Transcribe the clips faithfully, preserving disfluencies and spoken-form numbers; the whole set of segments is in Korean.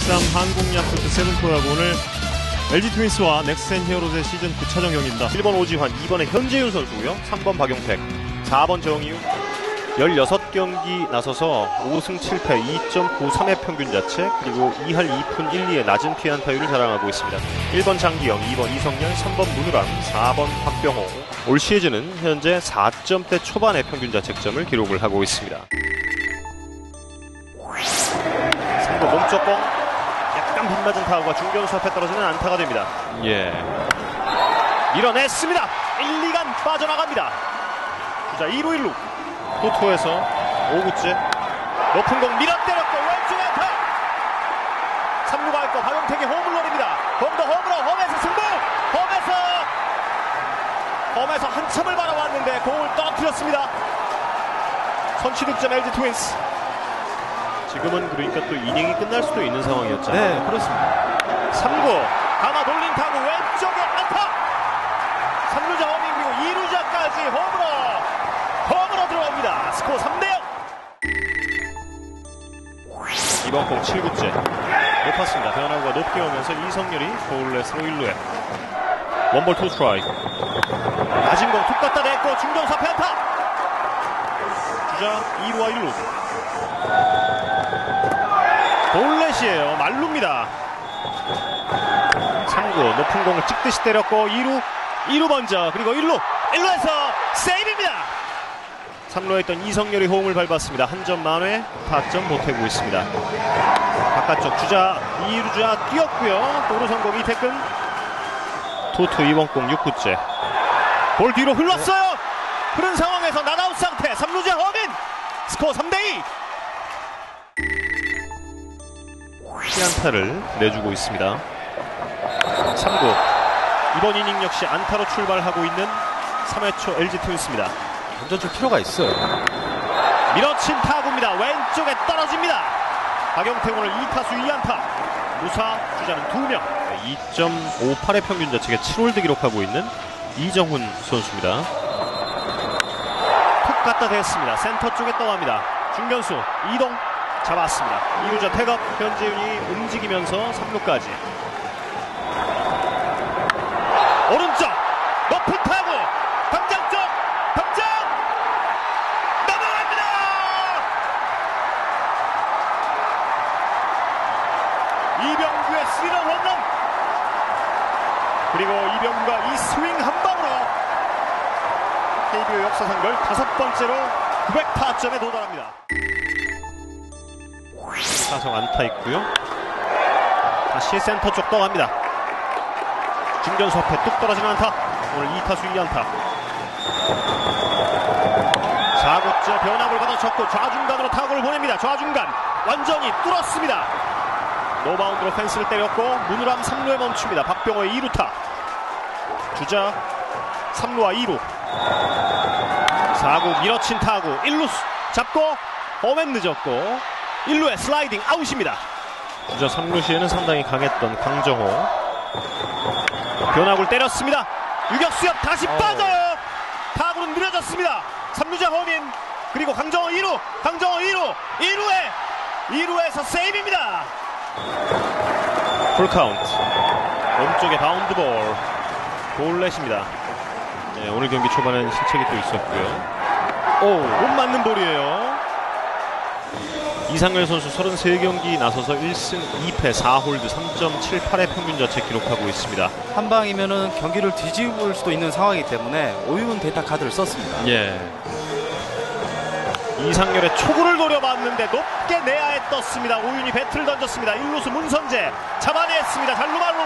삼 한국 야쿠르트 세븐포하고 오늘 엘지 트윈스와 넥센 히어로즈의 시즌 구 차전 경기입니다. 일 번 오지환, 이 번에 현재윤 선수고요. 삼 번 박용택, 사 번 정희우. 열여섯 경기 나서서 오 승 칠 패 이 점 구삼의 평균 자책, 그리고 이 할 이 푼 일 리의 낮은 피안타율을 자랑하고 있습니다. 일 번 장기영, 이 번 이성열, 삼 번 문우람, 사 번 박병호. 올 시즌은 현재 사 점대 초반의 평균 자책점을 기록을 하고 있습니다. 삼 구 몸쪽 공, 약간 빗맞은 타구가 중견수 앞에 떨어지는 안타가 됩니다. 예, 밀어냈습니다. 일, 이 간 빠져나갑니다. 주자 이 루 일 루. 토토에서 오 구째 높은 공 밀어 때렸고 왼쪽에 안타. 삼 루 갈거 박용택이 홈을 노립니다. 홈도 홈으로, 홈에서 승부. 홈에서 홈에서 한참을 바라봤는데 공을 떨어뜨렸습니다. 선취득점 엘지 트윈스. 지금은 그러니까 또 이닝이 끝날 수도 있는 상황이었잖아요. 네, 그렇습니다. 삼 구 감아 돌린 타구 왼쪽에 안타. 삼 루자 홈이, 그리고 이 루자까지 홈으로 홈으로 들어갑니다. 스코어 삼 대 영. 이번 공 칠 구째 높았습니다. 변화구가 높게 오면서 이성열이 볼넷으로 일 루에 원볼 투 스트라이크. 낮은 공 툭 갖다 댔고 중견수 앞에 안타. 주자 이 루와 일 루. 볼넷이에요. 말루입니다. 삼 구 높은 공을 찍듯이 때렸고 이 루 이 루 먼저, 그리고 일 루 일 루에서 세이브입니다. 삼 루에 있던 이성열이 호응을 밟았습니다. 한 점 만회, 타점 보태고 있습니다. 바깥쪽 주자 이 루자 뛰었고요. 도루 성공 이태근. 투투 이번 공 육 구째 볼 뒤로 흘렀어요. 흐른 상황에서 낫아웃 상태. 삼 루자 허민. 스코어 삼 대 이. 피안타를 내주고 있습니다. 삼 구 이번 이닝 역시 안타로 출발하고 있는 삼 회 초 엘지 트윈스입니다. 완전 좀 필요가 있어요. 밀어친 타구입니다. 왼쪽에 떨어집니다. 박용택 오늘 이 타수 이 안타. 무사 주자는 두 명. 이 점 오팔의 평균 자책에 칠 홀드 기록하고 있는 이정훈 선수입니다. 툭 갖다 댔습니다. 센터 쪽에 떠갑니다. 중견수 이동 잡았습니다. 이 루자 태업. 현재윤이 움직이면서 삼 루까지. 오른쪽 높은 타구 담장 쪽 담장 넘어갑니다. 이병규의 스리런 홈런, 그리고 이병규가 이 스윙 한 방으로 케이비오 역사상 열다섯 번째로 구백 타점에 도달합니다. 타석 안타 있고요. 다시 센터 쪽 떠갑니다. 중견수 앞에 뚝 떨어지는 안타. 오늘 이 타수 이 안타. 사 구째 변화구를 받아쳤고 좌중간으로 타구를 보냅니다. 좌중간 완전히 뚫었습니다. 노바운드로 펜스를 때렸고 문우람 삼 루에 멈춥니다. 박병호의 이 루타. 주자 삼 루와 이 루. 사 구 밀어친 타구 일 루 잡고 홈엔 늦었고 일 루에 슬라이딩 아웃입니다. 주자 삼 루 시에는 상당히 강했던 강정호. 변화구를 때렸습니다. 유격수 옆 다시 어. 빠져요. 타구는 느려졌습니다. 삼 루자 허민, 그리고 강정호 이 루. 강정호 이 루 이 루에 이 루에서 세이브입니다. 풀카운트. 몸쪽에 바운드볼. 볼넷입니다. 네, 오늘 경기 초반에는 실책이 또 있었고요. 오, 못 맞는 볼이에요. 이상열 선수 서른세 경기 나서서 일 승 이 패 사 홀드 삼 점 칠팔의 평균 자책 기록하고 있습니다. 한 방이면은 경기를 뒤집을 수도 있는 상황이기 때문에 오윤 데이터 카드를 썼습니다. 예. 이상열의 초구를 노려봤는데 높게 내야에 떴습니다. 오윤이 배트를 던졌습니다. 일 루수 문선재 잡아냈습니다. 잘루말루.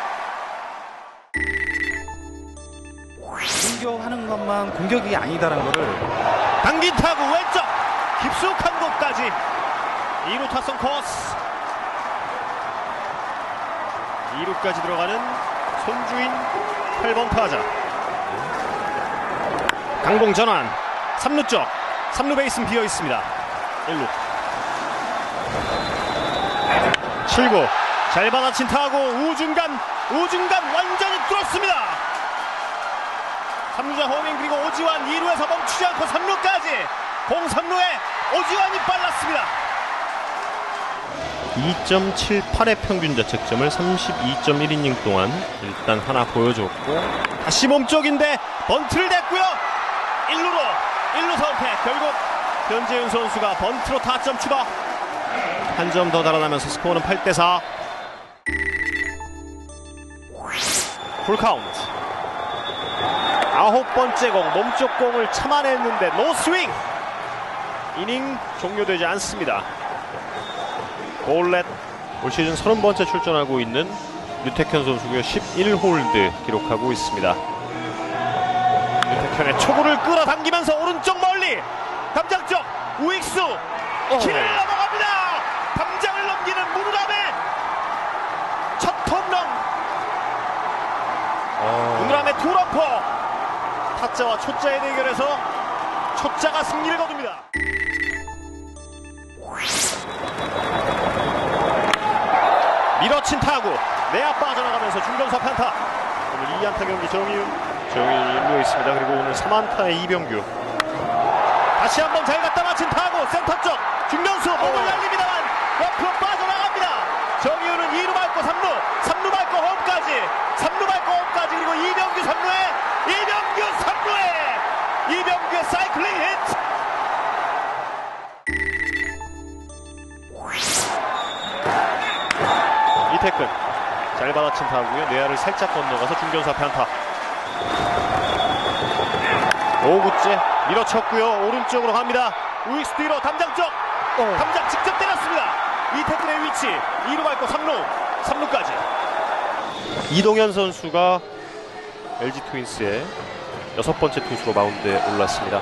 공격하는 것만 공격이 아니다라는 거를. 당긴 타구 왼쪽 깊숙한 곳까지. 이 루 타선 코스. 이 루까지 들어가는 손주인 팔 번 타자. 강공 전환. 삼 루 쪽. 삼 루 베이스는 비어 있습니다. 일 루. 칠 구 잘 받아친 타구 우중간 우중간 완전히 뚫었습니다. 삼 루자 호밍, 그리고 오지환 이 루에서 멈추지 않고 삼 루까지. 공 삼 루에 오지환이 빨랐습니다. 이 점 칠팔의 평균 자책점을 삼십이 점 일 이닝 동안 일단 하나 보여줬고, 다시 몸쪽인데 번트를 냈고요. 일루로 일루 선택. 결국 변재윤 선수가 번트로 타점 추가. 한 점 더 달아나면서 스코어는 팔 대 사. 풀카운트. 아홉 번째 공, 몸쪽 공을 참아냈는데 노스윙. 이닝 종료되지 않습니다. 볼넷. 올 시즌 서른 번째 출전하고 있는 류택현 선수고요. 십일 홀드 기록하고 있습니다. 류택현의 초구를 끌어당기면서 오른쪽 멀리 담장 쪽 우익수 길을 넘어갑니다. 담장을 넘기는 문우람의 첫 홈런. 어... 문우람의 투런포. 타짜와 초짜의 대결에서 초짜가 승리를 거둡니다. 밀어친 타구 내야 빠져나가면서 중견수 편타. 오늘 이 안타 경기 정희윤. 정희윤 일루에 있습니다. 그리고 오늘 삼 안타의 이병규. 다시 한번 잘 갖다 맞힌 타구 센터 쪽 중견수 몸을 날립니다만 옆으로 빠져나갑니다. 정희윤은 이 루 밟고 삼 루, 삼 루 밟고 홈까지, 삼 루 밟고 홈까지. 그리고 이병규 삼 루에 이병규 삼 루에 이병규의 사이클링 히트. 이태근 잘 받아친 타구요. 내야를 살짝 건너가서 중견수 앞에 안타. 오 구째 밀어쳤고요. 오른쪽으로 갑니다. 우익수 뒤로 담장 쪽. 어. 담장 직접 때렸습니다. 이태근의 위치 이 루 밟고 삼 루, 삼 루까지. 이동현 선수가 엘지 트윈스의 여섯 번째 투수로 마운드에 올랐습니다.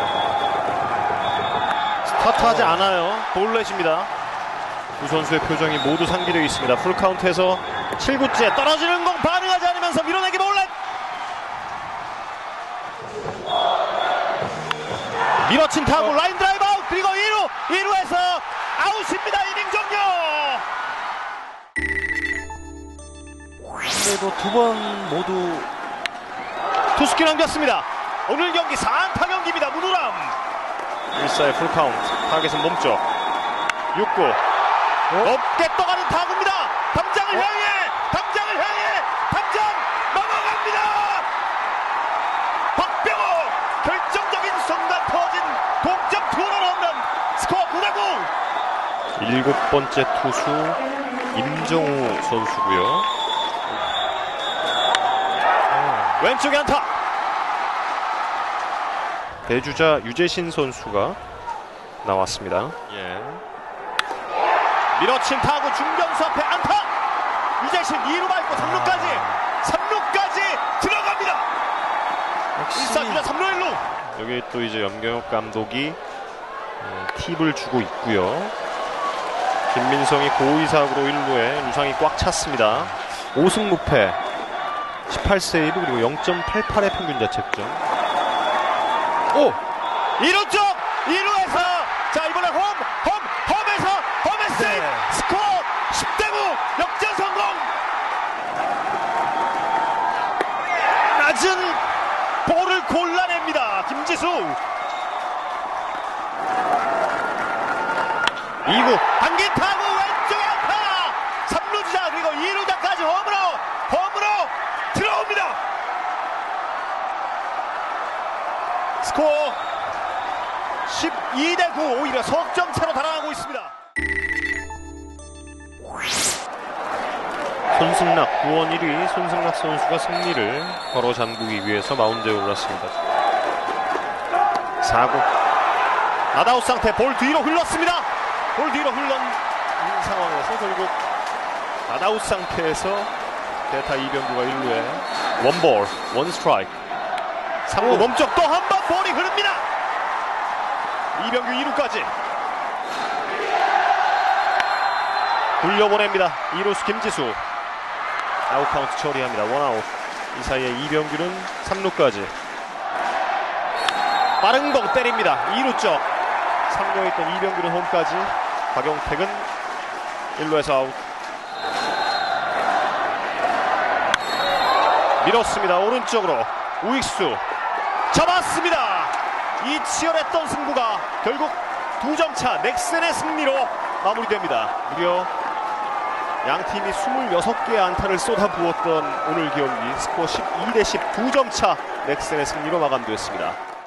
스타트하지 않아요. 볼넷입니다. 두 선수의 표정이 모두 상기되어 있습니다. 풀카운트에서 칠 구째 떨어지는 공 반응하지 않으면서 밀어내기 볼넷. 밀어친 타구 라인 드라이브 아웃. 그리고 이 루, 이 루에서 아웃입니다. 이닝 종료. 그래도 두 번 모두 투수키 넘겼습니다. 오늘 경기 사 안타 경기입니다. 문우람. 일 사의 풀카운트. 타겟은 몸쪽. 육 구 높게 떠가는 타구입니다. 담장을 어? 향해, 담장을 향해, 담장 넘어갑니다. 박병호 결정적인 순간 터진 동점 투런 홈런. 스코어 구 대 구. 일곱 번째 투수 임정우 선수고요. 왼쪽에 안타. 대주자 유재신 선수가 나왔습니다. 예. 밀어친 타구 중견수 앞에 안타. 유재신 이 루 밟고 삼 루까지, 삼 루까지 들어갑니다. 일 사 주자 삼 루 일 루. 여기 또 이제 염경엽 감독이 어, 팁을 주고 있고요. 김민성이 고의사구로 일 루에 루상이 꽉 찼습니다. 오 승 무패, 십팔 세이브, 그리고 영 점 팔팔의 평균 자책점. 오! 이 루 쪽! 이 루에서 자 이번에 홈! 홈! 홈에서 홈에 세이브! 네. 스코어 십 대 구! 역전 성공! 낮은 볼을 골라냅니다. 김지수. 이 구 한기 타구 왼쪽에 안타. 삼 루 주자 그리고 이 루자까지 홈으로 홈으로 들어옵니다. 스코어 십이 대 구. 오히려 석점차로 달아나고 있습니다. 손승락 구원 일 위 손승락 선수가 승리를 걸어 잠그기 위해서 마운드에 올랐습니다. 사 구 나다웃 상태. 볼 뒤로 흘렀습니다. 볼 뒤로 흘른 이 상황에서 결국 나다웃 상태에서 대타 이병규가 일 루에 원볼 원 스트라이크. 삼 구 몸쪽 또 한 번 볼이 흐릅니다. 이병규 이 루까지 굴려보냅니다. 이 루수 김지수. 아웃 카운트 처리합니다. 원아웃. 이 사이에 이병규는 삼 루까지 빠른 공 때립니다. 이 루 쪽 삼 루에 있던 이병규는 홈까지. 박용택은 일 루에서 아웃. 밀었습니다. 오른쪽으로 우익수 잡았습니다. 이 치열했던 승부가 결국 두 점 차 넥센의 승리로 마무리됩니다. 무려 양 팀이 스물여섯 개의 안타를 쏟아부었던 오늘 경기 스코어 십이 대 십 두 점 차 넥센의 승리로 마감되었습니다.